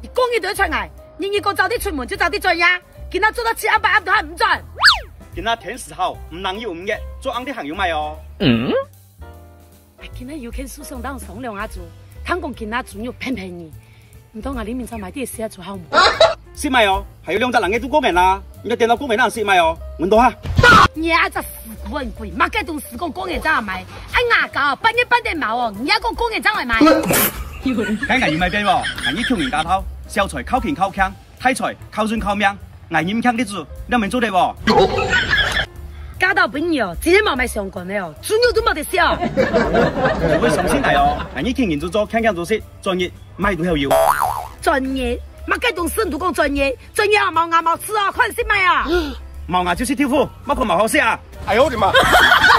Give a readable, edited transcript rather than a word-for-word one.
讲伊就出来，人伊讲早啲出門就早啲做呀，見他做到7、8都還唔賺。 見他天時好，唔能要唔嘅，做啱啲行要咪哦。 見他有肯輸送當送兩下做，聽講見他做又便宜，唔通我裡面再買啲嘢做好唔？ 蝕咪哦，係要2隻人嘅都過命啦，你電腦過命啦蝕咪哦，換到哈。 你啊只死鬼鬼，乜嘅東西講講嘢真係買，哎牙膏半夜半點冇哦，你一個講嘢真係買。 梗係要咪變喎，人以強人家頭，小財靠拳靠槍，大財靠人靠命，危險強啲做，你明做得喎？ 交到朋友，自己冇買上過嘅哦，專業都冇得笑。 會上先係哦，人以強人做強強做事，專業咪都要。 專業，乜嘅東西都講專業，專業冇牙冇齒哦，看先咪啊！ 冇牙就是挑夫，乜個冇好食啊！ 哎呦我的媽！